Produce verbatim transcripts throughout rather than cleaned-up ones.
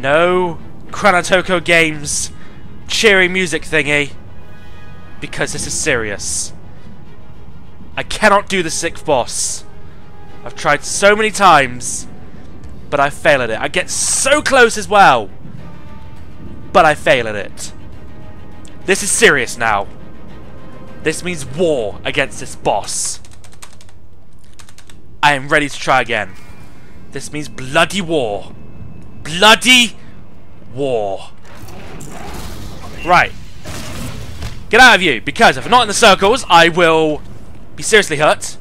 No Kranitoko games cheery music thingy, because this is serious. I cannot do the sixth boss. I've tried so many times, but I fail at it. I get so close as well, but I fail at it. This is serious now. This means war against this boss. I am ready to try again. This means bloody war. Bloody war. Right. Get out of you, because if I'm not in the circles, I will be seriously hurt.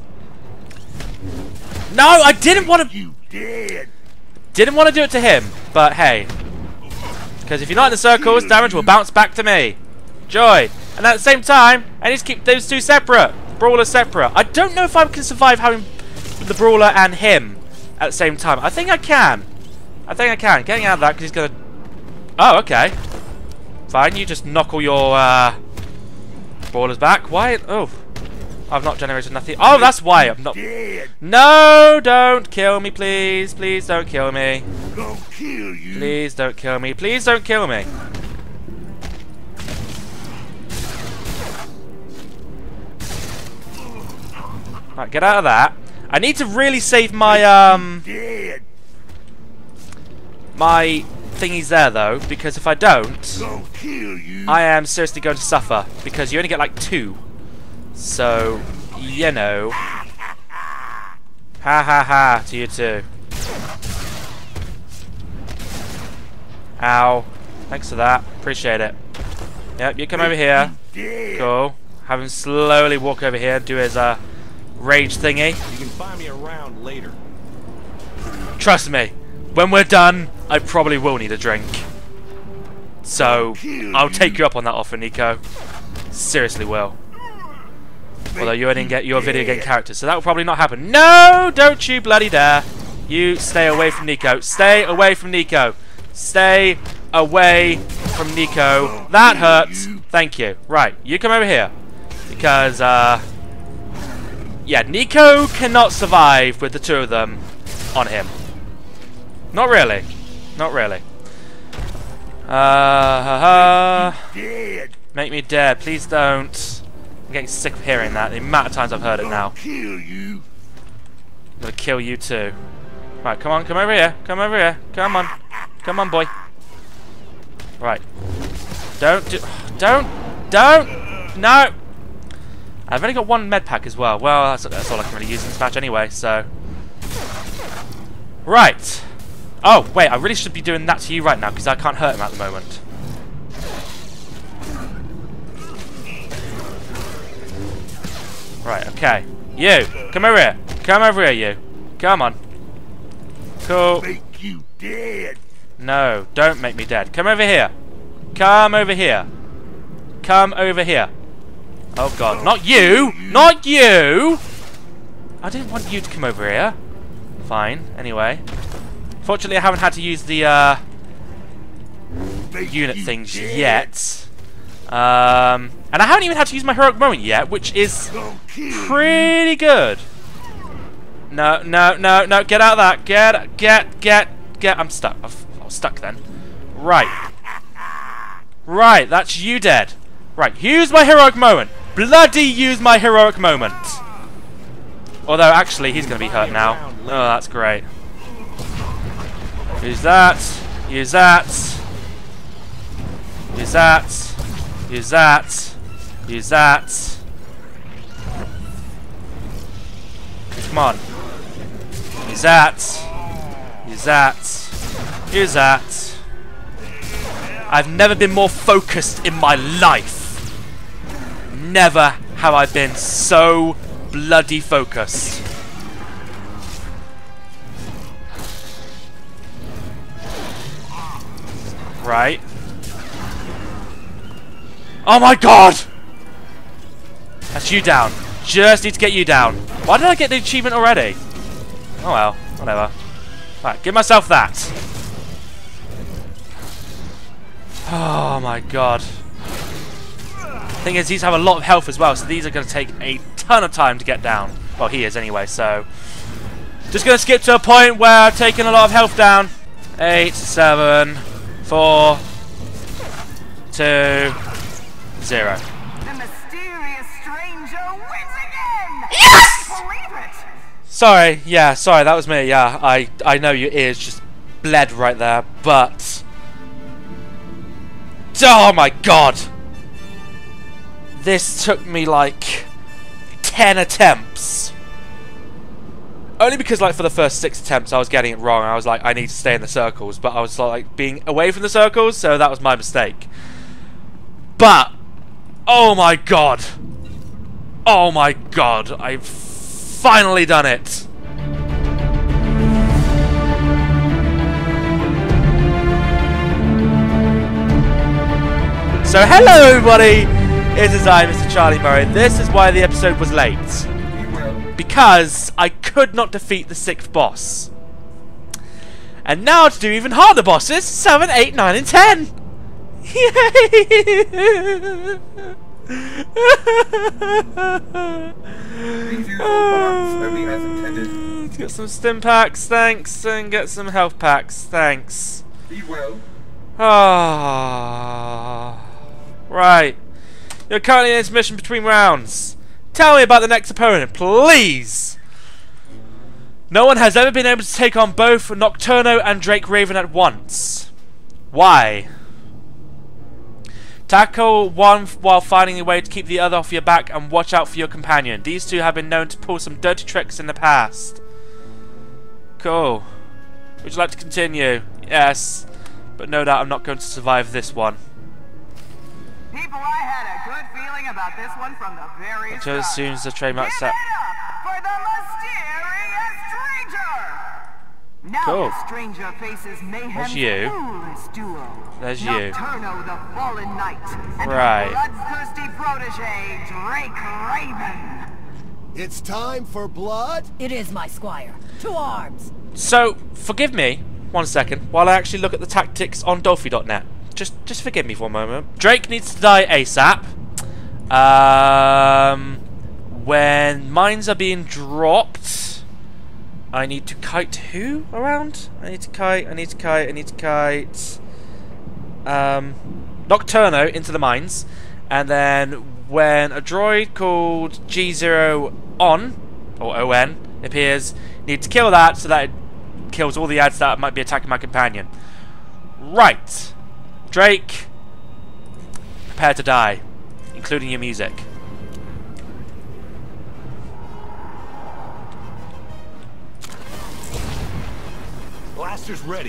No, I didn't want to. You did. Didn't want to do it to him, but hey. Because if you're not in the circles, damage will bounce back to me. Joy. And at the same time, I need to keep those two separate. Brawler separate. I don't know if I can survive having the Brawler and him at the same time. I think I can. I think I can. Getting out of that because he's going to... Oh, okay. Fine, you just knock all your uh, Brawlers back. Why? Oh. I've not generated nothing. Oh, that's why I'm not... No, don't kill me, please. Please don't kill me. Please don't kill me. Please don't kill me. Right, get out of that. I need to really save my, um... my thingies there, though, because if I don't, I am seriously going to suffer, because you only get, like, two. So, you know. Ha ha ha to you too. Ow. Thanks for that. Appreciate it. Yep, you come over here. Cool. Have him slowly walk over here and do his, uh... rage thingy. You can find me around later. Trust me, when we're done, I probably will need a drink. So, I'll take you up on that offer, Nico. Seriously will. Although you didn't get your video game character, so that will probably not happen. No, don't you bloody dare. You stay away from Nico. Stay away from Nico. Stay away from Nico. That hurts. Thank you. Right, you come over here. Because, uh... yeah, Nico cannot survive with the two of them on him. Not really. Not really. Uh, ha, ha. Make me dead. Please don't. I'm getting sick of hearing that. The amount of times I've heard it now. I'm gonna kill you too. Right, come on, come over here. Come over here. Come on. Come on, boy. Right. Don't do... Don't! Don't! No! I've only got one med pack as well. Well, that's, that's all I can really use in this match anyway, so... Right. Oh, wait, I really should be doing that to you right now, because I can't hurt him at the moment. Right, okay. You! Come over here! Come over here, you! Come on. Cool. Make you dead. No, don't make me dead. Come over here. Come over here. Come over here. Oh god, not you! Not you! I didn't want you to come over here. Fine, anyway. Fortunately, I haven't had to use the uh, unit things yet. Um, and I haven't even had to use my heroic moment yet, which is pretty good. No, no, no, no, get out of that. Get, get, get, get. I'm stuck. I was stuck then. Right. Right, that's you dead. Right, use my heroic moment. Bloody use my heroic moment. Although, actually, he's going to be hurt now. Oh, that's great. Use that. Use that. Use that. Use that. Use that. Come on. Use that. Use that. Use that. I've never been more focused in my life. Never have I been so bloody focused. Right. Oh my god! That's you down. Just need to get you down. Why did I get the achievement already? Oh well, whatever. Right, give myself that. Oh my god. Thing is, these have a lot of health as well, so these are going to take a ton of time to get down. Well, he is anyway, so... Just going to skip to a point where I've taken a lot of health down. Eight, seven... four, two, zero. The mysterious stranger wins again! Yes! I believe it! Sorry, yeah, sorry, that was me. Yeah, I I know your ears just bled right there, but oh my god, this took me like ten attempts. Only because, like, for the first six attempts I was getting it wrong. I was like, I need to stay in the circles, but I was like being away from the circles, so that was my mistake. But oh my god, oh my god, I've finally done it. So hello everybody, it is I, Mister Charlie Murray. This is why the episode was late. Because I could not defeat the sixth boss. And now to do even harder bosses, seven, eight, nine and ten! Yay! Get some stim packs, thanks, and get some health packs, thanks. Be well. Ah, right. You're currently in intermission between rounds. Tell me about the next opponent, please. No one has ever been able to take on both Nocturno and Drake Raven at once. Why? Tackle one while finding a way to keep the other off your back, and watch out for your companion. These two have been known to pull some dirty tricks in the past. Cool. Would you like to continue? Yes. But no doubt I'm not going to survive this one. People, I had a good feeling about this one from the very Until start. as soon as the trademark Give set. it up for the mysterious stranger! Now Cool. the stranger faces Mayhem's There's you. coolest duo. There's you. Nocturno, the fallen knight, and Right. her bloodthirsty protege, Drake Raven. It's time for blood. It is, my squire. To arms! So, forgive me, one second, while I actually look at the tactics on Dolphy dot net. Just just forgive me for a moment. Drake needs to die ASAP. Um, when mines are being dropped, I need to kite who around? I need to kite, I need to kite, I need to kite. Um, Nocturno into the mines. And then when a droid called G zero on, or O N, appears, need to kill that so that it kills all the ads that might be attacking my companion. Right. Drake, prepare to die, including your music. Blaster's ready.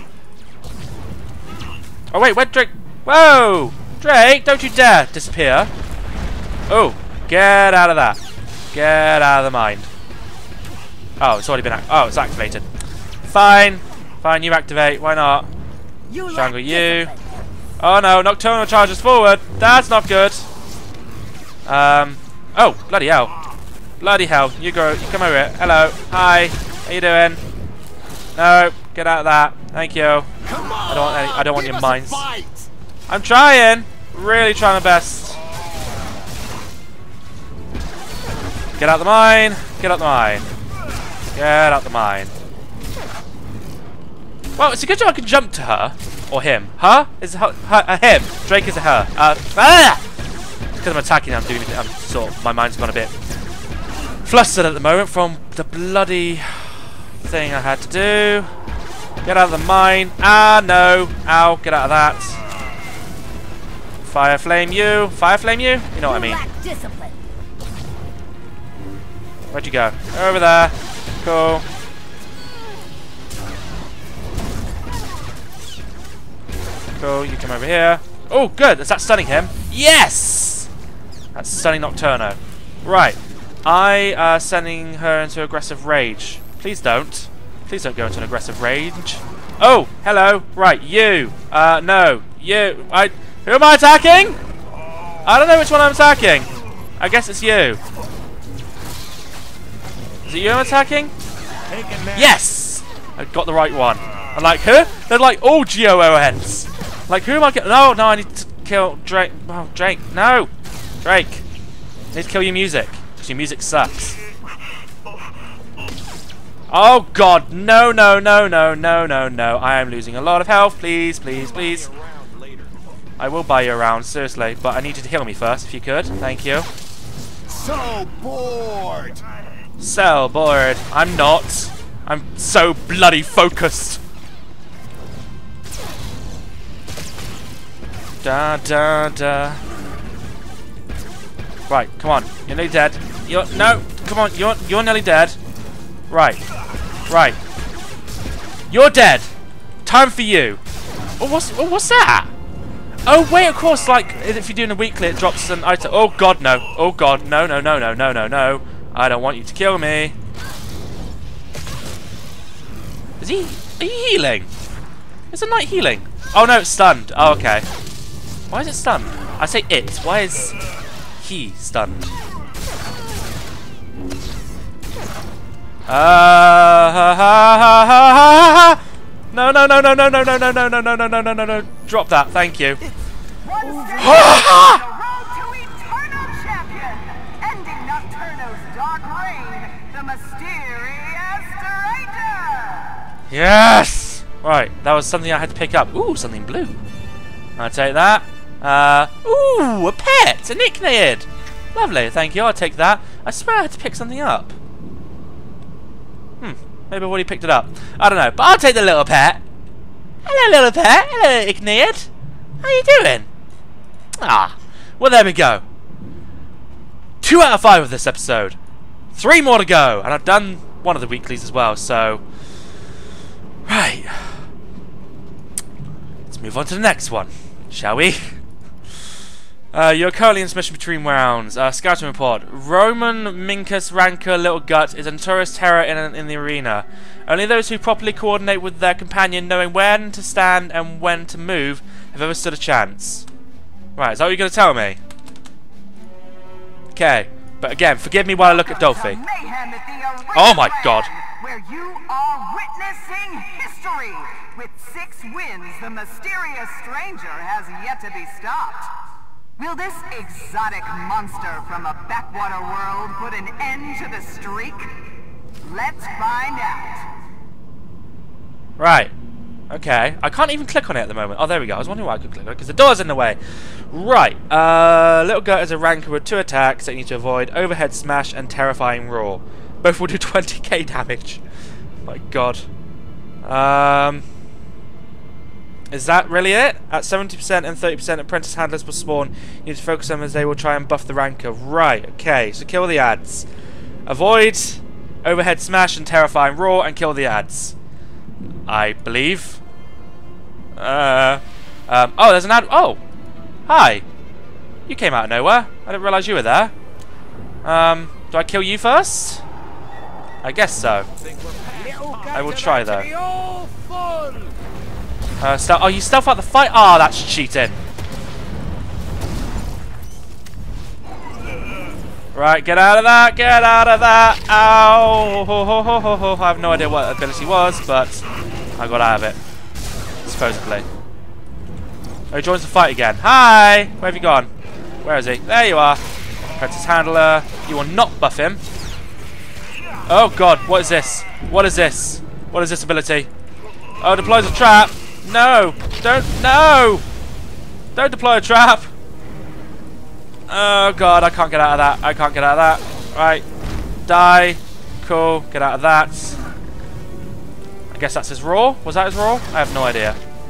Oh wait, where'd Drake? Whoa! Drake, don't you dare disappear. Oh, get out of that. Get out of the mine. Oh, it's already been act oh, it's activated. Fine. Fine, you activate, why not? You Strangle lack you. discipline. Oh no, Nocturnal charges forward. That's not good. Um. Oh, bloody hell. Bloody hell. You go. You come over here. Hello. Hi. How you doing? No. Get out of that. Thank you. Come on! I don't want any, I don't want Give your us a mines. fight. I'm trying. Really trying my best. Get out the mine. Get out the mine. Get out the mine. Well, it's a good job I can jump to her. Or him. Her? Is it her, her, uh, him. Drake is a her. Uh, ah! Because I'm attacking, I'm doing I'm sort of, my mind's gone a bit flustered at the moment from the bloody thing I had to do. Get out of the mine. Ah, no. Ow, get out of that. Fire flame you. Fire flame you? You know what I mean. You lack discipline. Where'd you go? Over there. Cool. Cool, you come over here. Oh, good. Is that stunning him? Yes! That's stunning Nocturno. Right. I uh sending her into aggressive rage. Please don't. Please don't go into an aggressive rage. Oh, hello. Right, you. Uh, no. You. I. Who am I attacking? I don't know which one I'm attacking. I guess it's you. Is it you I'm attacking? Yes! I got the right one. I'm like, who? They're like all G O O Ns. Like, who am I getting? No, no, I need to kill Drake. Oh, Drake. No! Drake. I need to kill your music. Because your music sucks. Oh, God. No, no, no, no, no, no, no. I am losing a lot of health. Please, please, please. I will buy you around, seriously. But I need you to heal me first, if you could. Thank you. So bored. So bored. I'm not. I'm so bloody focused. Da da da. Right, come on. You're nearly dead. You're no. Come on. You're you're nearly dead. Right. Right. You're dead. Time for you. Oh, what's oh, what's that? Oh wait, of course. Like if you're doing a weekly, it drops an item. Oh god, no. Oh god, no, no, no, no, no, no, no. I don't want you to kill me. Is he? Are you healing? Is a knight healing? Oh no, it's stunned. Oh okay. Why is it stunned? I say it. Why is he stunned? Uh, ha, ha, ha, ha, ha. No, no, no, no, no, no, no, no, no, no, no, no, no, no, no, no. Drop that. Thank you. One step on the road to eternal champion, ending Nocturno's dark reign, the mysterious stranger. Yes. Right, that was something I had to pick up. Ooh, something blue. I'll take that. Uh, ooh, a pet, an Ichneid. Lovely, thank you. I'll take that. I swear I had to pick something up. Hmm, maybe I've already picked it up. I don't know, but I'll take the little pet. Hello, little pet. Hello, Ichneid. How you doing? Ah, well, there we go. Two out of five of this episode. Three more to go, and I've done one of the weeklies as well. So, right. Let's move on to the next one, shall we? Uh, you're currently in submission between rounds. Uh, scouting report. Roman Minkus Rancor Little Gut is a notorious terror in, in the arena. Only those who properly coordinate with their companion, knowing when to stand and when to move, have ever stood a chance. Right, is that what you're going to tell me? Okay, but again, forgive me while I look at Dolphy. Oh my god. Where you are witnessing history. With six wins, the mysterious stranger has yet to be stopped. Will this exotic monster from a backwater world put an end to the streak? Let's find out. Right. Okay. I can't even click on it at the moment. Oh, there we go. I was wondering why I could click on it, because the door's in the way. Right. Uh, Little Gut is a rancor with two attacks that you need to avoid. Overhead Smash and Terrifying Roar. Both will do twenty K damage. My god. Um... Is that really it? At seventy percent and thirty percent, apprentice handlers will spawn. You need to focus on them as they will try and buff the rancor. Right, okay, so kill the ads. Avoid, overhead smash and terrifying roar, and kill the ads. I believe. Uh, um, oh, there's an ad. Oh, hi. You came out of nowhere. I didn't realise you were there. Um, do I kill you first? I guess so. I will try though. Uh, stealth. Oh, you stealth out the fight? Ah, oh, that's cheating. Right, get out of that, get out of that. Ow. Ho, ho, ho, ho, ho. I have no idea what ability was, but I got out of it. Supposedly. Oh, he joins the fight again. Hi! Where have you gone? Where is he? There you are. Apprentice Handler. You will not buff him. Oh god, what is this? What is this? What is this ability? Oh, deploys a trap. No! Don't, no! Don't deploy a trap! Oh god, I can't get out of that. I can't get out of that. Right. Die. Cool. Get out of that. I guess that's his roar? Was that his roar? I have no idea.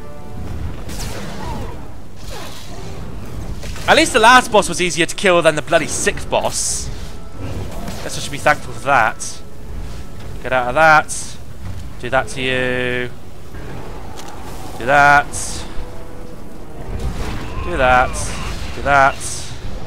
At least the last boss was easier to kill than the bloody sixth boss. Guess I should be thankful for that. Get out of that. Do that to you. Do that. Do that. Do that.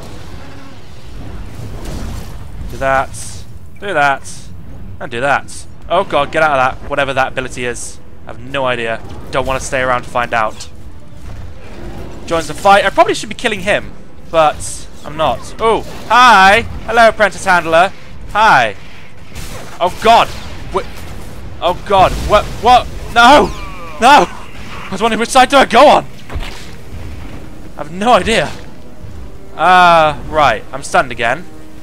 Do that. Do that. And do that. Oh god, get out of that. Whatever that ability is. I have no idea. Don't want to stay around to find out. Joins the fight. I probably should be killing him, but I'm not. Oh, hi. Hello, apprentice handler. Hi. Oh god. What? Oh god. What? What? No. No. I was wondering which side do I go on? I have no idea. Ah, uh, right. I'm stunned again.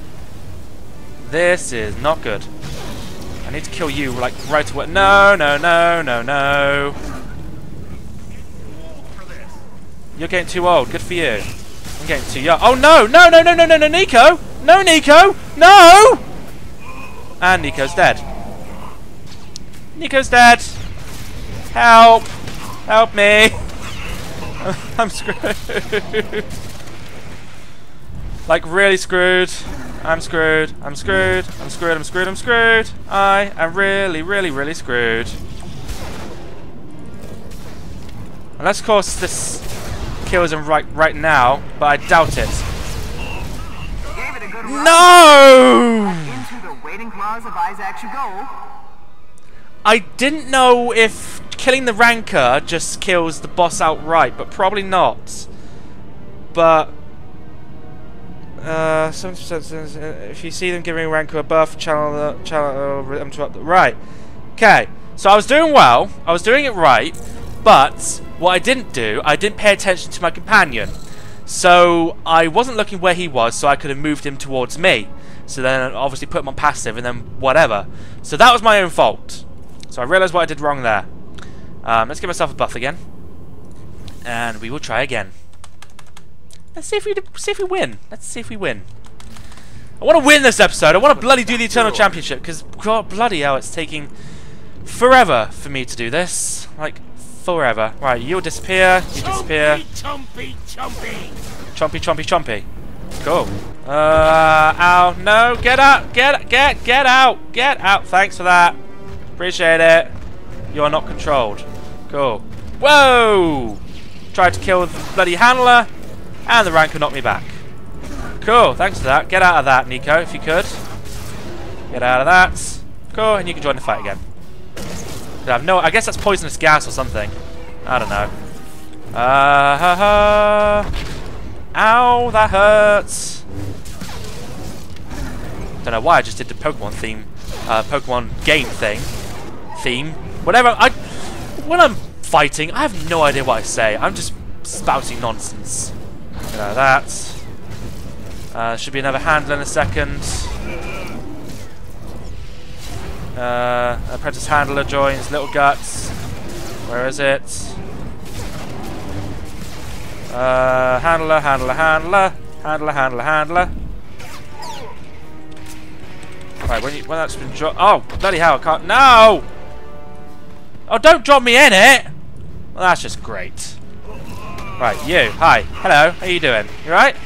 This is not good. I need to kill you, like, right away. No, no, no, no, no. You're getting too old. Good for you. I'm getting too young. Oh no! No! No! No! No! No! No! Nico! No! Nico! No! And Nico's dead. Nico's dead. Help! Help me! I'm screwed. Like really screwed. I'm screwed. I'm screwed. I'm screwed. I'm screwed. I'm screwed. I am really, really, really screwed. Unless, of course, this kills him right, right now, but I doubt it. Gave it a good run. No! Into the waiting claws of Isaac Shugo. I didn't know if killing the Rancor just kills the boss outright, but probably not. But uh, some, if you see them giving Rancor a buff, channel the channel uh, interrupt the right. Okay, so I was doing well. I was doing it right, but what I didn't do, I didn't pay attention to my companion. So I wasn't looking where he was, so I could have moved him towards me. So then obviously put him on passive and then whatever. So that was my own fault. So I realised what I did wrong there. Um, let's give myself a buff again. And we will try again. Let's see if we see if we win. Let's see if we win. I want to win this episode. I want to bloody do the Eternal Championship. Because, God, bloody hell, it's taking forever for me to do this. Like, forever. Right, you'll disappear. You disappear. Chompy, chompy, Chompy, chompy, chompy. Cool. Uh, ow. No, get out. Get, get, get out. Get out. Thanks for that. Appreciate it. You're not controlled. Cool. Whoa! Tried to kill the bloody handler, and the Rancor knocked me back. Cool. Thanks for that. Get out of that, Nico, if you could. Get out of that. Cool, and you can join the fight again. I have no. I guess that's poisonous gas or something. I don't know. Uh ha ha. Ow, that hurts. Don't know why I just did the Pokemon theme, uh, Pokemon game thing. Theme, whatever. I when I'm fighting, I have no idea what I say. I'm just spouting nonsense. You know that. Uh, should be another handler in a second. Uh, apprentice handler joins Little Guts. Where is it? Uh, handler, handler, handler, handler, handler, handler. Right, when you when that's been dropped. Oh, bloody hell! I can't. No! Oh, don't drop me in it! Well, that's just great. Right, you. Hi. Hello. How you doing? You right?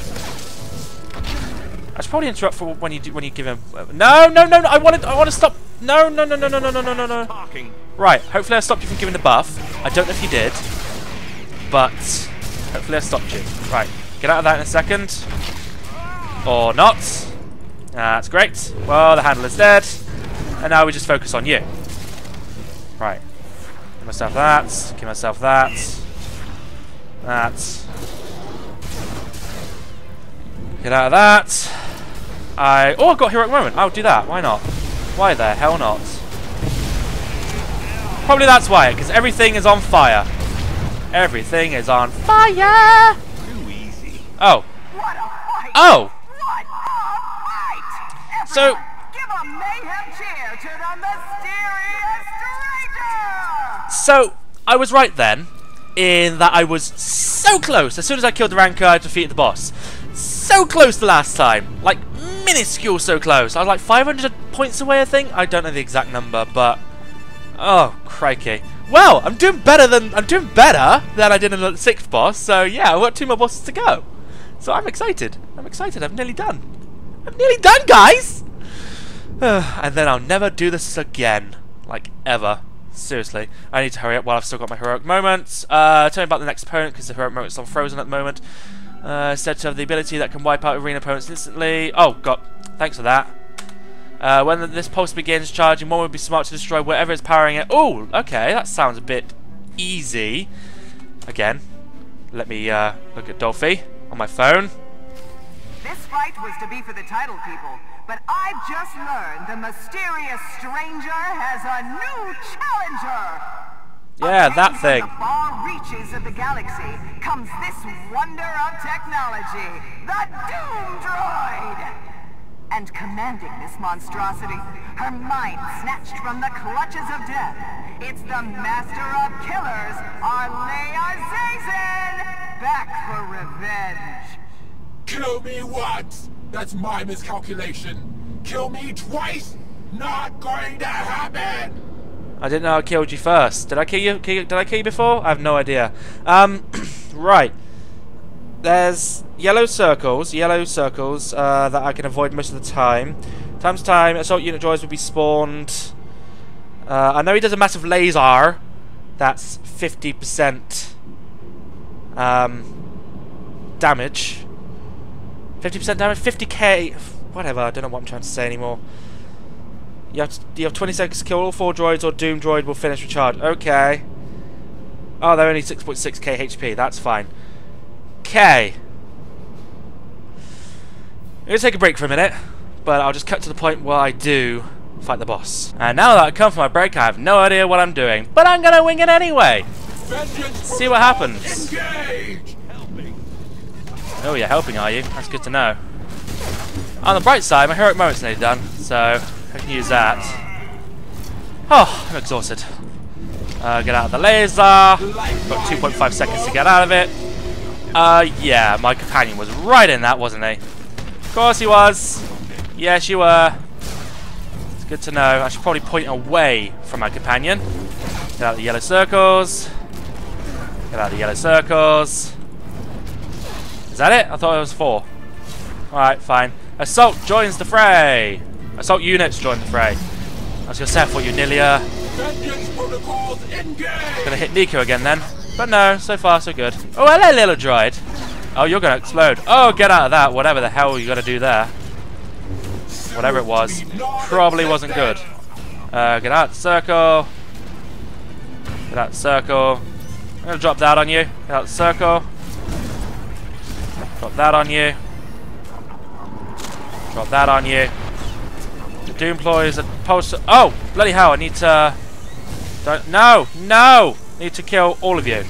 I should probably interrupt for when you do, when you give him. Uh, no, no, no, no! I want to. I want to stop. No, no, no, no, no, no, no, no, no, no. Right. Hopefully, I stopped you from giving the buff. I don't know if you did, but hopefully, I stopped you. Right. Get out of that in a second, or not. That's great. Well, the handler's dead, and now we just focus on you. Right. Give myself that. Give myself that. That. Get out of that. I. Oh, I've got a heroic moment. I'll do that. Why not? Why the hell not? Probably that's why, because everything is on fire. Everything is on fire. Too easy. Oh. What a fight! Oh. What a fight! So. Everyone, give a mayhem cheer to the mysterious stranger! So I was right then, in that I was so close. As soon as I killed the Rancor, I defeated the boss. So close the last time, like minuscule, so close. I was like five hundred points away, I think. I don't know the exact number, but oh crikey! Well, I'm doing better than I'm doing better than I did in the sixth boss. So yeah, I've got two more bosses to go. So I'm excited. I'm excited. I'm nearly done. I'm nearly done, guys. And then I'll never do this again, like ever. Seriously, I need to hurry up while I've still got my heroic moments. Uh, tell me about the next opponent, because the heroic moment's on frozen at the moment. Uh, said to have the ability that can wipe out arena opponents instantly. Oh god, thanks for that. Uh, when the, this pulse begins charging, one would be smart to destroy whatever is powering it. Oh, okay, that sounds a bit easy. Again, let me uh, look at Dolphy on my phone. This fight was to be for the title, people. But I've just learned the mysterious stranger has a new challenger! Yeah, that thing. From the far reaches of the galaxy comes this wonder of technology, the Doom Droid! And commanding this monstrosity, her mind snatched from the clutches of death, it's the master of killers, Arlea Zazin! back for revenge. Kill me once! That's my miscalculation. Kill me twice? Not going to happen! I didn't know I killed you first. Did I kill you? Kill you did I kill you before? I have no idea. Um, right. There's yellow circles, yellow circles uh, that I can avoid most of the time. Time to time, assault unit droids will be spawned. Uh, I know he does a massive laser. That's fifty percent um, damage. fifty percent damage? fifty K? Whatever, I don't know what I'm trying to say anymore. You have, to, you have twenty seconds to kill all four droids or Doom droid will finish recharge. Okay. Oh, they're only six point six K H P. That's fine. Okay. I'm going to take a break for a minute, but I'll just cut to the point where I do fight the boss. And now that I come from my break, I have no idea what I'm doing, but I'm going to wing it anyway. See what happens. Engage! Oh, you're helping, are you? That's good to know. On the bright side, my heroic moment's nearly done, so I can use that. Oh, I'm exhausted. Uh, get out of the laser. Got two point five seconds to get out of it. Uh, yeah, my companion was right in that, wasn't he? Of course he was. Yes, you were. It's good to know. I should probably point away from my companion. Get out of the yellow circles. Get out of the yellow circles. Is that it? I thought it was four. Alright, fine. Assault joins the fray. Assault units join the fray. I was going to say I thought you nearly, uh... Gonna hit Nico again then. But no, so far so good. Oh, hello, little droid. Oh, you're gonna explode. Oh, get out of that. Whatever the hell you gotta do there. Whatever it was. Probably wasn't good. Uh, get out the circle. Get out the circle. I'm gonna drop that on you. Get out the circle. Drop that on you. Drop that on you. The Doom employees are supposed to... Oh! Bloody hell, I need to... Don't... No! No! Need to kill all of you.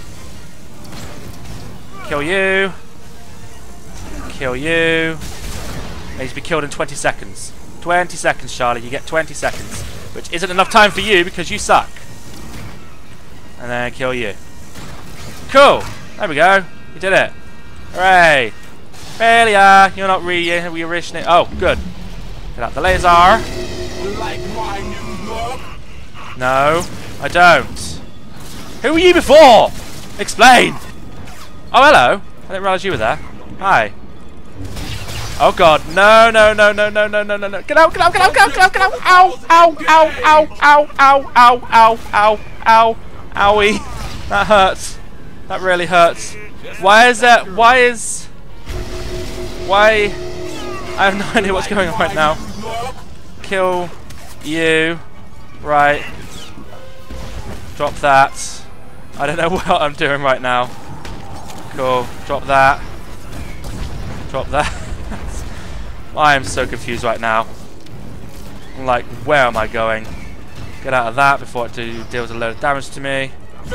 Kill you. Kill you. Needs to be killed in twenty seconds. twenty seconds, Charlie. You get twenty seconds. Which isn't enough time for you because you suck. And then kill you. Cool! There we go. You did it. Hooray! Failure! You're not re re-originating. Oh, good. Get out the laser. Like my new look? No, I don't. Who were you before? Explain! Oh, hello. I didn't realise you were there. Hi. Oh god, no, no, no, no, no, no, no, no, no. Get out, get out, get out, get out, get out, get out. Ow, ow, ow, ow, ow, ow, ow, ow, ow, ow, owie. That hurts. That really hurts. Why is that, why is, why, I have no idea what's going on right now. Kill you. Right. Drop that. I don't know what I'm doing right now. Cool. Drop that. Drop that. I am so confused right now. I'm like, where am I going? Get out of that before it do, deals a load of damage to me.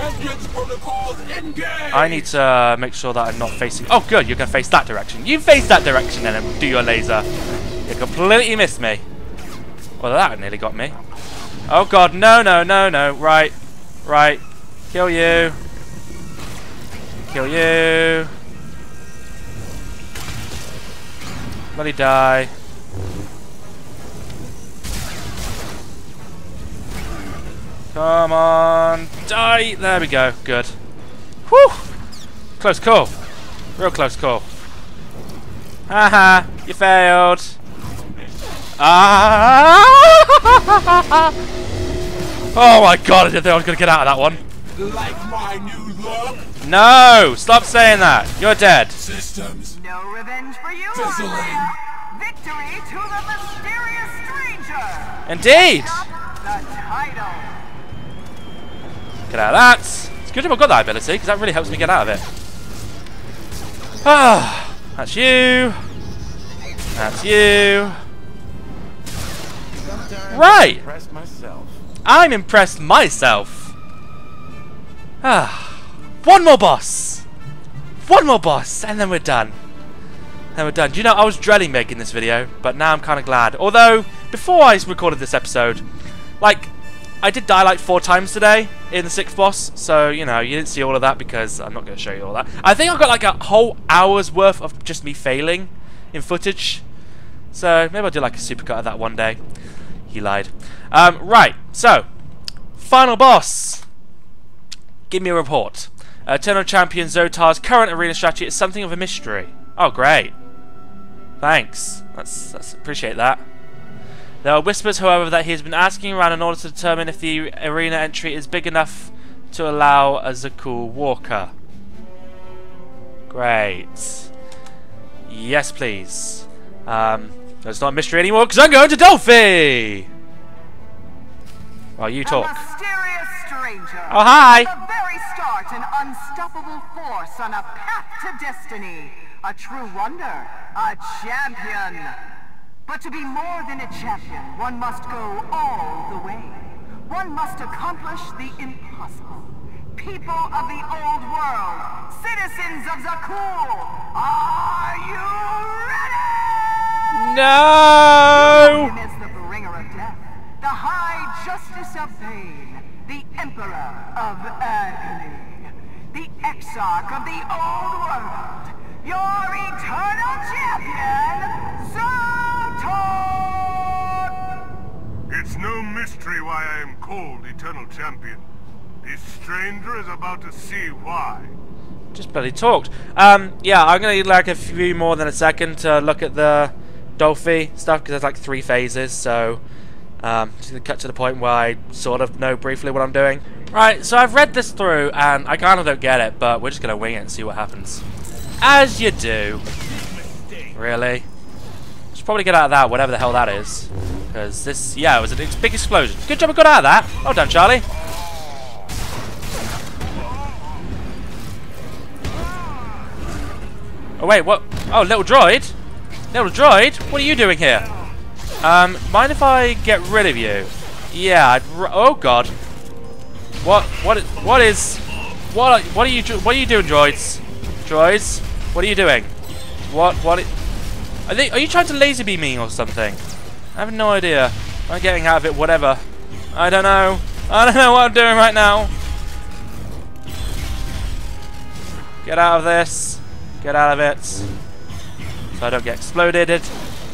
I need to uh, make sure that I'm not facing... Oh, good. You're going to face that direction. You face that direction then and do your laser. You completely missed me. Well, that nearly got me. Oh, God. No, no, no, no. Right. Right. Kill you. Kill you. Bloody die. Come on. Die. There we go. Good. Whew. Close call. Real close call. Haha. You failed. Ah! Oh my god, I didn't think I was going to get out of that one. Like my new look? No! Stop saying that. You're dead. Systems. No revenge for you, Fizzling. Arthur. Victory to the mysterious stranger. Indeed. The title. Get out of that. It's good job I've got that ability, because that really helps me get out of it. Ah, that's you. That's you. Right. Impressed myself. I'm impressed myself. Ah, one more boss. One more boss, and then we're done. Then we're done. Do you know, I was dreading making this video, but now I'm kind of glad. Although, before I recorded this episode, like, I did die like four times today in the sixth boss, so you know you didn't see all of that because I'm not going to show you all that. I think I've got like a whole hour's worth of just me failing in footage, so maybe I'll do like a supercut of that one day. He lied. Um, right, so final boss. Give me a report. Uh, Eternal Champion S W T O R's current arena strategy is something of a mystery. Oh, great. Thanks. That's, that's appreciate that. There are whispers, however, that he has been asking around in order to determine if the arena entry is big enough to allow a Zakul walker. Great. Yes, please. Um, it's not a mystery anymore because I'm going to Dolphy! While you talk. A mysterious stranger. Oh, hi! From the very start, an unstoppable force on a path to destiny. A true wonder. A champion. But to be more than a champion, one must go all the way. One must accomplish the impossible. People of the old world, citizens of Zakul, are you ready? No! Him is the bringer of death, the high justice of pain, the emperor of agony, the exarch of the old world, your eternal champion, S W T O R! It's no mystery why I am called Eternal Champion. This stranger is about to see why. Just barely talked. Um, yeah, I'm gonna need like a few more than a second to look at the Dolphy stuff because there's like three phases. So, um, just gonna cut to the point where I sort of know briefly what I'm doing. Right, so I've read this through and I kind of don't get it, but we're just gonna wing it and see what happens. As you do. Really? Should probably get out of that, whatever the hell that is. Because this, yeah, it was a big explosion. Good job I got out of that. Well done, Charlie. Oh wait, what? Oh, little droid? Little droid? What are you doing here? Um, mind if I get rid of you? Yeah, I'd r oh god. What, what, what is, what, what are you, what are you doing, droids? Droids? What are you doing? What, what, are they, are you trying to laser beam me or something? I have no idea. I'm getting out of it, whatever. I don't know. I don't know what I'm doing right now. Get out of this. Get out of it. So I don't get exploded. I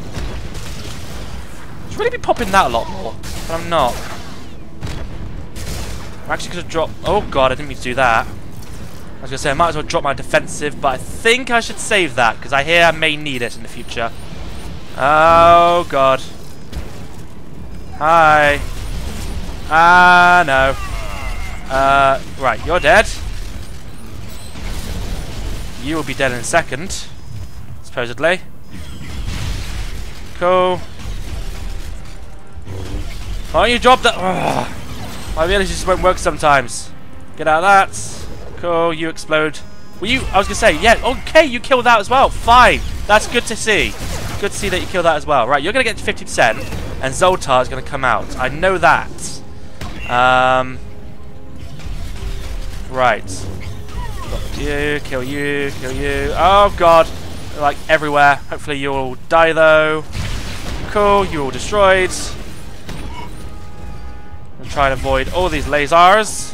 should really be popping that a lot more. But I'm not. I'm actually going to drop... Oh god, I didn't mean to do that. I was going to say, I might as well drop my defensive, but I think I should save that, because I hear I may need it in the future. Oh god. Hi. Ah, no. Uh, right, you're dead. You will be dead in a second, supposedly. Cool. Why don't you drop that? Ugh. My ability just won't work sometimes. Get out of that. Cool, you explode. Well, you, I was gonna say, yeah, okay, you killed that as well. Fine. That's good to see. Good to see that you killed that as well. Right, you're gonna get to fifty percent, and S W T O R is gonna come out. I know that. Um. Right. Got you, kill you, kill you. Oh god. They're like everywhere. Hopefully you'll die though. Cool, you're all destroyed. I'm trying to avoid all these lasers.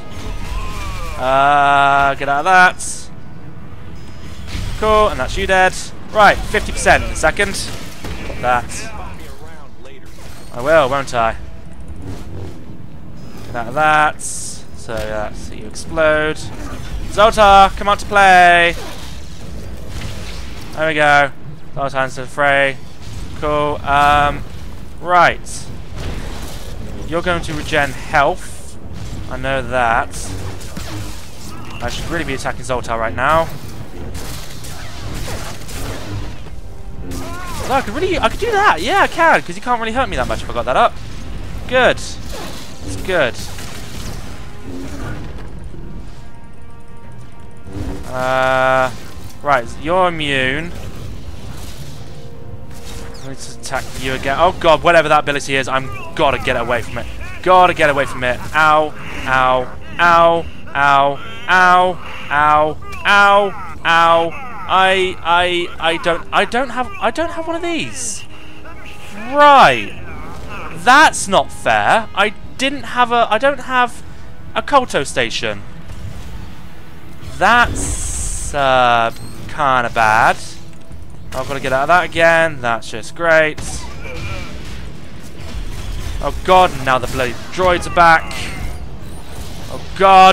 Uh, get out of that. Cool, and that's you dead. Right, fifty percent in a second. Got that. I will, won't I? Get out of that. So yeah, so you explode. S W T O R, come out to play. There we go. Last hands to the fray. Cool. Um, right. You're going to regen health. I know that. I should really be attacking S W T O R right now. No, I could really, I could do that. Yeah, I can, because you can't really hurt me that much if I got that up. Good. It's good. Uh, right, you're immune. I need to attack you again. Oh god, whatever that ability is, I'm gotta get away from it. Gotta get away from it. Ow, ow, ow, ow, ow, ow, ow, ow. I, I, I don't, I don't have, I don't have one of these. Right. That's not fair. I didn't have a... I don't have a Kolto station. That's uh, kind of bad. I've got to get out of that again. That's just great. Oh god, now the bloody droids are back. Oh god.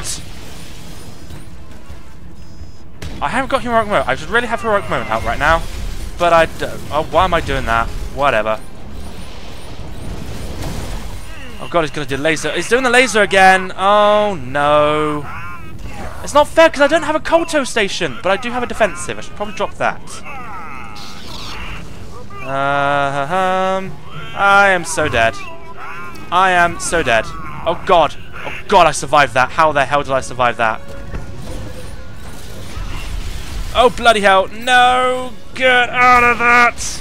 I haven't got heroic moment. I should really have heroic moment out right now. But I don't. Oh, why am I doing that? Whatever. Oh god, he's going to do laser. He's doing the laser again. Oh no. It's not fair because I don't have a Kolto station. But I do have a defensive. I should probably drop that. Uh, um, I am so dead. I am so dead. Oh god. Oh god, I survived that. How the hell did I survive that? Oh bloody hell. No! Get out of that!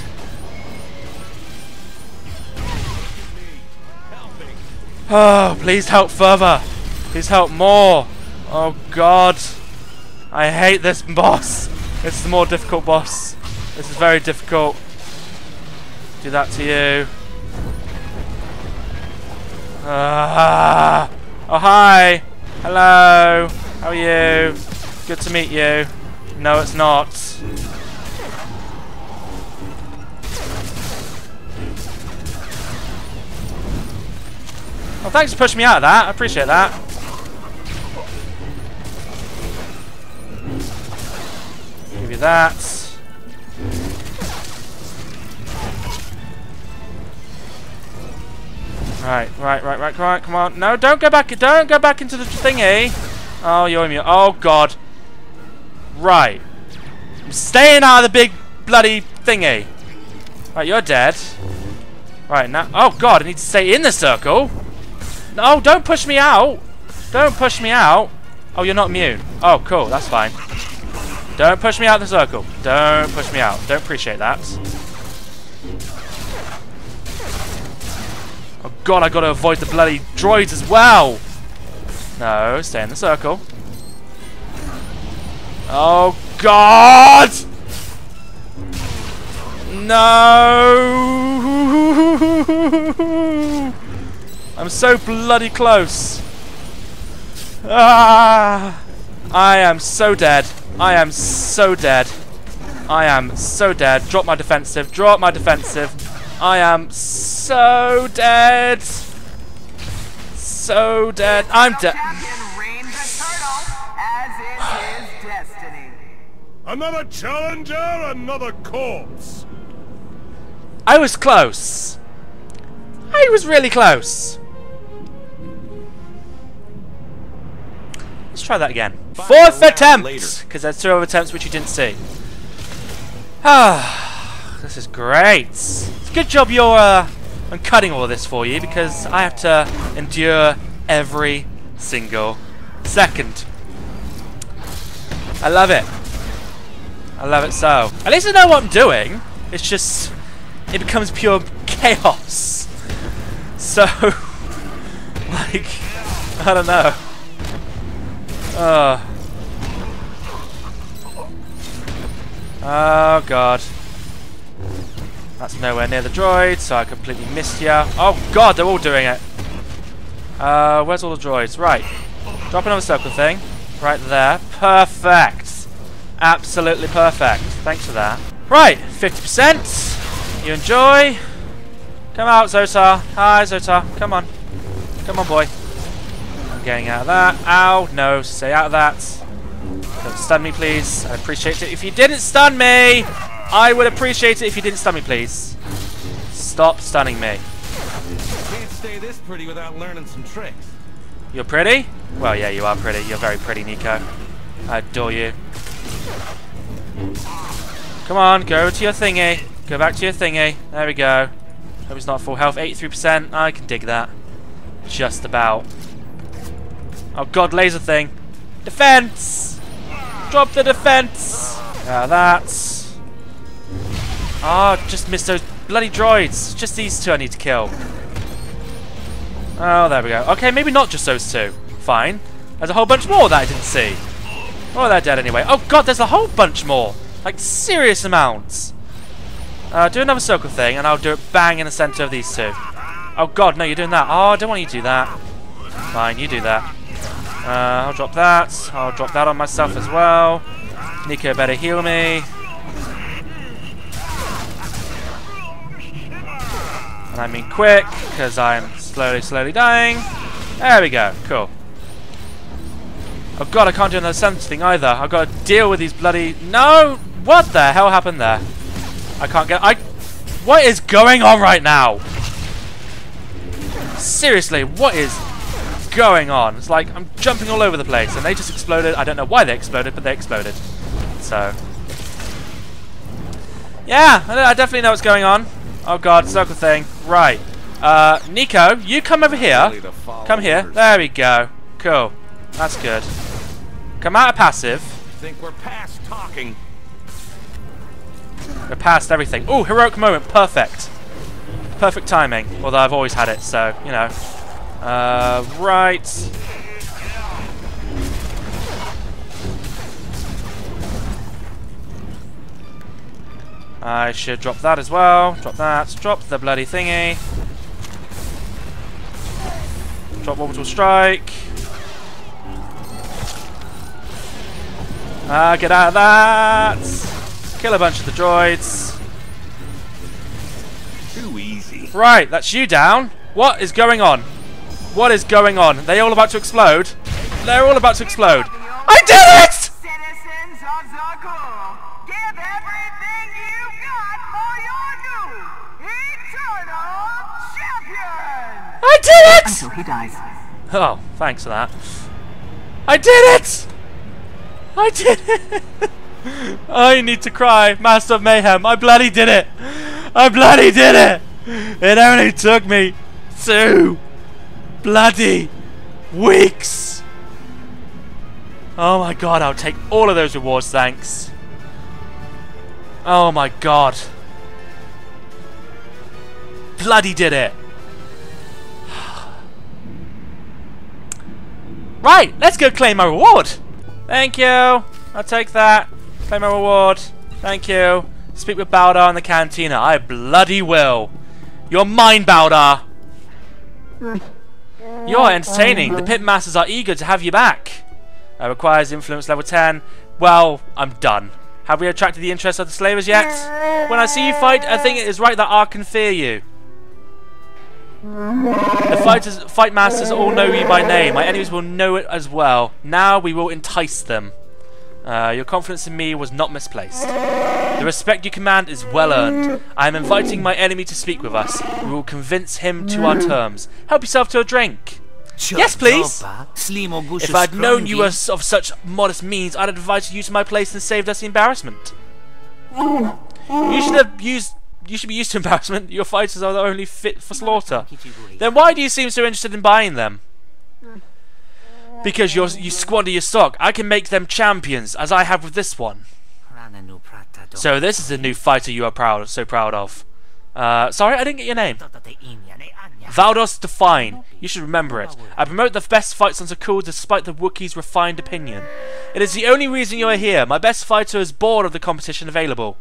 Oh, please help further. Please help more. Oh god. I hate this boss. It's the more difficult boss. This is very difficult. Do that to you. Uh, oh hi. Hello. How are you? Good to meet you. No, it's not. Well, thanks for pushing me out of that. I appreciate that. Give you that. Right, right, right, right, right, come on. No, don't go back, don't go back into the thingy. Oh, you're immune. Oh, God. Right. I'm staying out of the big bloody thingy. Right, you're dead. Right, now. Oh, God, I need to stay in the circle. No, don't push me out. Don't push me out. Oh, you're not immune. Oh, cool, that's fine. Don't push me out of the circle. Don't push me out. Don't appreciate that. Oh god, I gotta avoid the bloody droids as well. No, stay in the circle. Oh god! No! I'm so bloody close. Ah! I am so dead. I am so dead. I am so dead. Drop my defensive. Drop my defensive. I am so dead. So dead. I'm dead. Another challenger, another corpse. I was close. I was really close. Let's try that again. Fourth attempt! Because there's two other attempts which you didn't see. Ah, this is great. It's a good job you're uh, I'm cutting all of this for you because I have to endure every single second. I love it. I love it so. At least I know what I'm doing. It's just it becomes pure chaos. So, like, I don't know. Uh. Oh god. That's nowhere near the droid, so I completely missed you. Oh god, they're all doing it. Uh, where's all the droids? Right. Drop another circle thing. Right there. Perfect. Absolutely perfect. Thanks for that. Right, fifty percent. You enjoy. Come out, SWTOR. Hi, SWTOR. Come on. Come on, boy. I'm getting out of that. Ow. No, stay out of that. Don't stun me, please. I'd appreciate it if you didn't stun me. I would appreciate it if you didn't stun me, please. Stop stunning me. Can't stay this pretty without learning some tricks. You're pretty? Well, yeah, you are pretty. You're very pretty, Nico. I adore you. Come on, go to your thingy. Go back to your thingy. There we go. Hope it's not full health. eighty-three percent. I can dig that. Just about. Oh god, laser thing. Defense! Drop the defense! Now that's. Ah, oh, just missed those bloody droids. Just these two I need to kill. Oh, there we go. Okay, maybe not just those two. Fine. There's a whole bunch more that I didn't see. Oh, they're dead anyway. Oh god, there's a whole bunch more. Like, serious amounts. Uh, do another circle thing, and I'll do it bang in the center of these two. Oh god, no, you're doing that. Oh, I don't want you to do that. Fine, you do that. Uh, I'll drop that. I'll drop that on myself as well. Nico better heal me. And I mean quick, because I'm slowly, slowly dying. There we go. Cool. Oh god, I can't do another sense thing either. I've got to deal with these bloody... No! What the hell happened there? I can't get... I... What is going on right now? Seriously, what is going on? It's like I'm jumping all over the place and they just exploded. I don't know why they exploded, but they exploded. So... Yeah, I definitely know what's going on. Oh god, circle thing. Right. Uh, Nico, you come over here. Come here. There we go. Cool. That's good. Come out of passive. Think we're past talking. We're past everything. Oh, heroic moment. Perfect. Perfect timing. Although I've always had it, so, you know. Uh, right. I should drop that as well. Drop that. Drop the bloody thingy. Drop orbital strike. Ah, uh, get out of that. Kill a bunch of the droids. Too easy. Right, that's you down. What is going on? What is going on? Are they all about to explode? They're all about to explode. I did it! Citizens of Zakul, give everything you've got for your new eternal champion! I did it! Until he dies. Oh, thanks for that. I did it! I did it! I need to cry. Master of Mayhem, I bloody did it! I bloody did it! It only took me two bloody weeks! Oh my god, I'll take all of those rewards, thanks. Oh my god. Bloody did it! Right, let's go claim my reward! Thank you! I'll take that. Claim my reward. Thank you. Speak with Baldar in the cantina. I bloody will. You're mine, Baldar! You're entertaining. The pit masters are eager to have you back. That requires influence level ten. Well, I'm done. Have we attracted the interest of the slavers yet? When I see you fight, I think it is right that I can fear you. The fighters, fight masters all know you by name. My enemies will know it as well. Now we will entice them. Uh, your confidence in me was not misplaced. The respect you command is well earned. I am inviting my enemy to speak with us. We will convince him to our terms. Help yourself to a drink. Yes, please. If I'd known you were of such modest means, I'd have invited you to my place and saved us the embarrassment. You should have used. You should be used to embarrassment. Your fighters are only fit for slaughter. Then why do you seem so interested in buying them? Because you're, you squander your stock. I can make them champions, as I have with this one. So this is the new fighter you are proud, so proud of. Uh, sorry, I didn't get your name. Valdos Define. You should remember it. I promote the best fights on Zakul despite the Wookiee's refined opinion. It is the only reason you are here. My best fighter is bored of the competition available.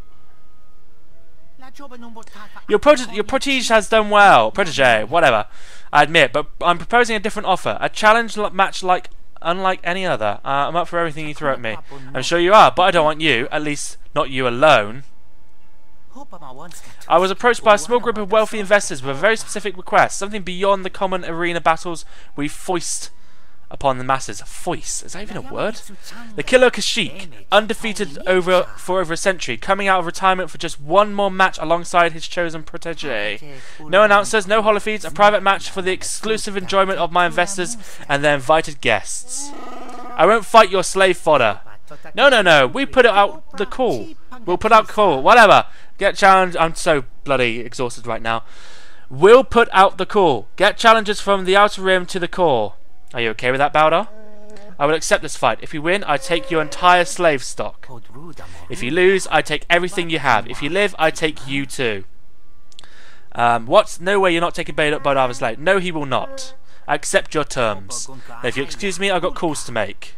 Your, prote your protege has done well. Protege, whatever. I admit, but I'm proposing a different offer. A challenge match like unlike any other. Uh, I'm up for everything you throw at me. I'm sure you are, but I don't want you. At least, not you alone. I was approached by a small group of wealthy investors with a very specific request. Something beyond the common arena battles we foist upon the masses. Foist? Is that even a word? The Killer Kashyyyk, undefeated over for over a century, coming out of retirement for just one more match alongside his chosen protege. No announcers, no holofeeds, a private match for the exclusive enjoyment of my investors and their invited guests. I won't fight your slave fodder. No, no, no. We put it out the call. We'll put out call. Whatever. Get challenged. I'm so bloody exhausted right now. We'll put out the call. Get challenges from the outer rim to the core. Are you okay with that, Baldar? I will accept this fight. If you win, I take your entire slave stock. If you lose, I take everything you have. If you live, I take you too. Um, what? No way you're not taking Baldar's slave. No, he will not. I accept your terms. Now, if you excuse me, I've got calls to make.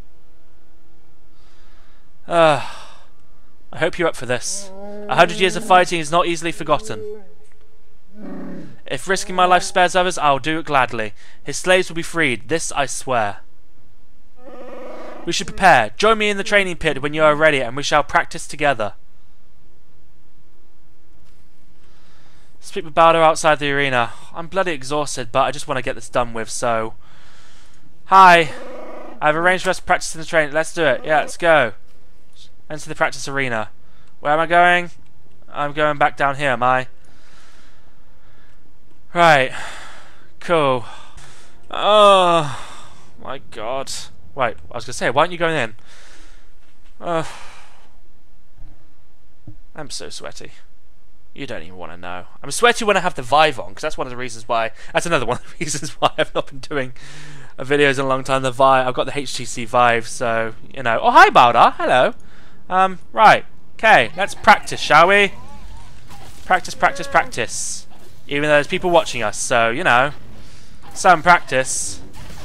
Uh, I hope you're up for this. A hundred years of fighting is not easily forgotten. If risking my life spares others, I'll do it gladly. His slaves will be freed. This I swear. We should prepare. Join me in the training pit when you are ready, and we shall practice together. Speak with Balder outside the arena. I'm bloody exhausted, but I just want to get this done with, so... Hi. I've arranged for us to practice in the training. Let's do it. Yeah, let's go. Enter the practice arena. Where am I going? I'm going back down here, am I? Right. Cool. Oh my god. Wait, I was going to say, why aren't you going in? Uh, I'm so sweaty. You don't even want to know. I'm sweaty when I have the Vive on, because that's one of the reasons why... That's another one of the reasons why I've not been doing videos in a long time. The Vive, I've got the H T C Vive, so, you know... Oh, hi, Balder. Hello. Um, right. Okay, let's practice, shall we? Practice, practice, practice. Even though there's people watching us, so, you know... Some practice.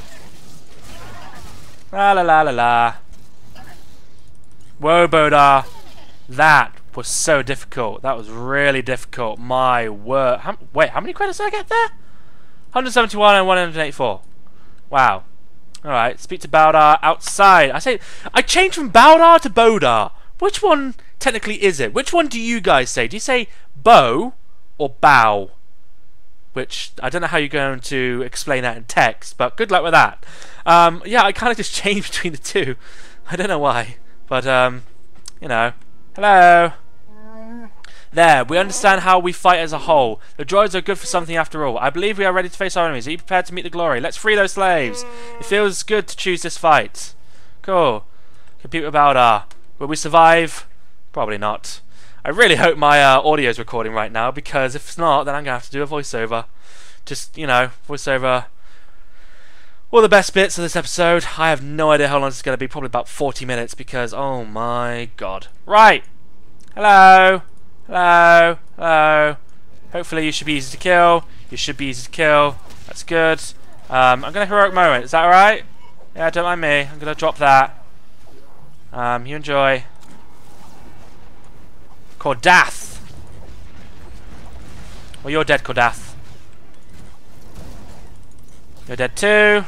La la la la la. Whoa, Balder. That was so difficult. That was really difficult. My word. How, wait, how many credits did I get there? one hundred seventy-one and one hundred eighty-four. Wow. Alright, speak to Balder outside. I say, I changed from Balder to Bodar. Which one technically is it? Which one do you guys say? Do you say bow or bow? Which, I don't know how you're going to explain that in text, but good luck with that. Um, yeah, I kind of just changed between the two. I don't know why. But, um, you know. Hello. There, we understand how we fight as a whole. The droids are good for something after all. I believe we are ready to face our enemies. Are you prepared to meet the glory? Let's free those slaves. It feels good to choose this fight. Cool. Compete with Balder. Will we survive? Probably not. I really hope my uh, audio is recording right now, because if it's not, then I'm going to have to do a voiceover. Just, you know, voiceover all the best bits of this episode. I have no idea how long it's going to be. Probably about forty minutes, because, oh my god. Right. Hello. Hello. Hello. Hopefully you should be easy to kill. You should be easy to kill. That's good. Um, I'm going to heroic moment. Is that alright? Yeah, don't mind me. I'm going to drop that. Um, you enjoy. Kordath. Well, you're dead, Kordath. You're dead too.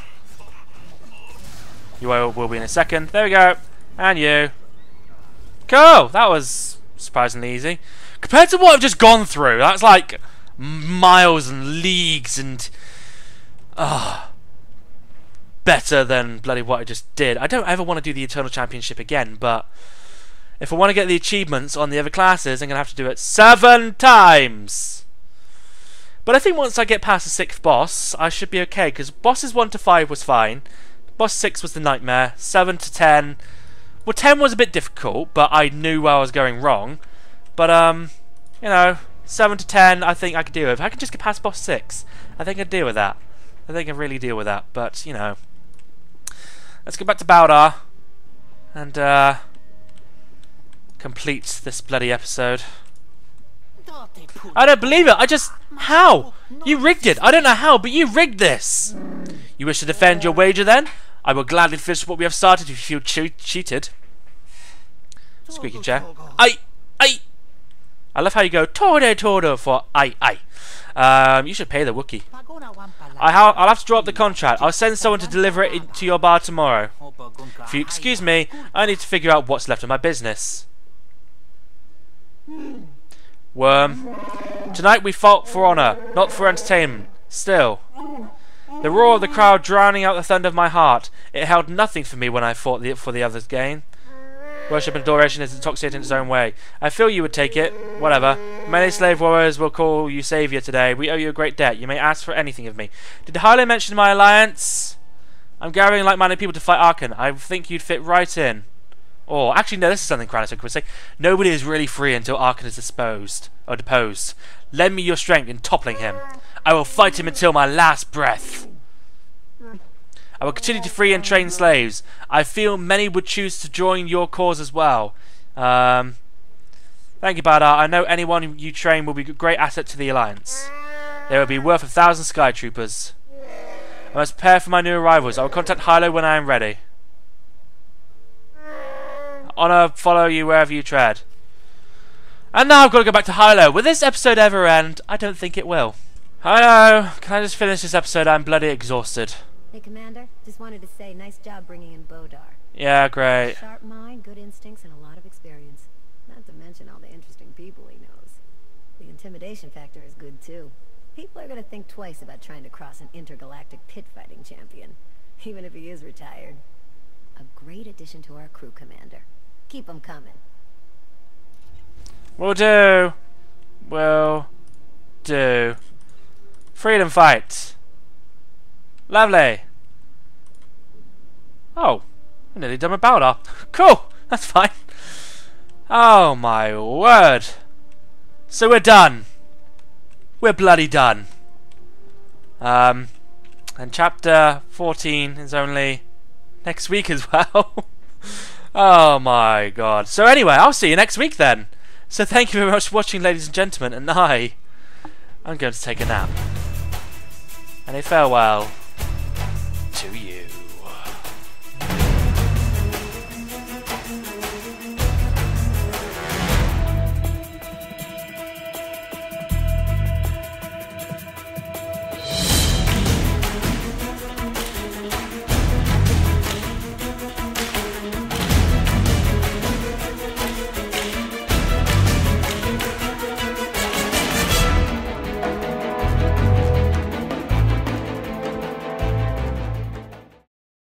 You will, will be in a second. There we go. And you. Cool. That was surprisingly easy. Compared to what I've just gone through, that's like miles and leagues and... Uh, better than bloody what I just did. I don't ever want to do the Eternal Championship again, but... If I want to get the achievements on the other classes, I'm going to have to do it seven times. But I think once I get past the sixth boss, I should be okay, because bosses one to five was fine. Boss six was the nightmare. seven to ten. Well, ten was a bit difficult, but I knew where I was going wrong. But, um, you know, seven to ten, I think I could deal with. If I could just get past boss six, I think I'd deal with that. I think I'd really deal with that, but, you know. Let's go back to Balder. And, uh... complete this bloody episode. I don't believe it. I just... How? You rigged it. I don't know how, but you rigged this. You wish to defend your wager then? I will gladly finish what we have started if you feel che cheated. Squeaky chair. I... I... I love how you go Torde Torde for I... I. Um, you should pay the Wookiee. I ha I'll have to draw up the contract. I'll send someone to deliver it into your bar tomorrow. If you excuse me, I need to figure out what's left of my business. Worm. Tonight we fought for honour, not for entertainment. Still. The roar of the crowd drowning out the thunder of my heart. It held nothing for me when I fought the, for the others' gain. Worship and adoration is intoxicating in its own way. I feel you would take it. Whatever. Many slave warriors will call you saviour today. We owe you a great debt. You may ask for anything of me. Did Harlow mention my alliance? I'm gathering like-minded people to fight Arkan. I think you'd fit right in. Or, actually, no, this is something Kranitoko would say. Nobody is really free until Arkan is disposed, or deposed. Lend me your strength in toppling him. I will fight him until my last breath. I will continue to free and train slaves. I feel many would choose to join your cause as well. Um, thank you, Balder. I know anyone you train will be a great asset to the Alliance. They will be worth a thousand Sky Troopers. I must prepare for my new arrivals. I will contact Hilo when I am ready. Honour follow you wherever you tread. And now I've got to go back to Hilo. Will this episode ever end? I don't think it will. Hello. Can I just finish this episode? I'm bloody exhausted. Hey, Commander. Just wanted to say, nice job bringing in Bodar. Yeah, great. Sharp mind, good instincts, and a lot of experience. Not to mention all the interesting people he knows. The intimidation factor is good, too. People are gonna think twice about trying to cross an intergalactic pit fighting champion, even if he is retired. A great addition to our crew, Commander. Keep 'em coming. Will do. Will do. Freedom fight. Lovely. Oh, I nearly done my powder. Cool. That's fine. Oh my word. So we're done. We're bloody done. Um, and chapter fourteen is only next week as well. Oh my god. So anyway, I'll see you next week then. So thank you very much for watching, ladies and gentlemen, and I, I'm going to take a nap. And a farewell to you.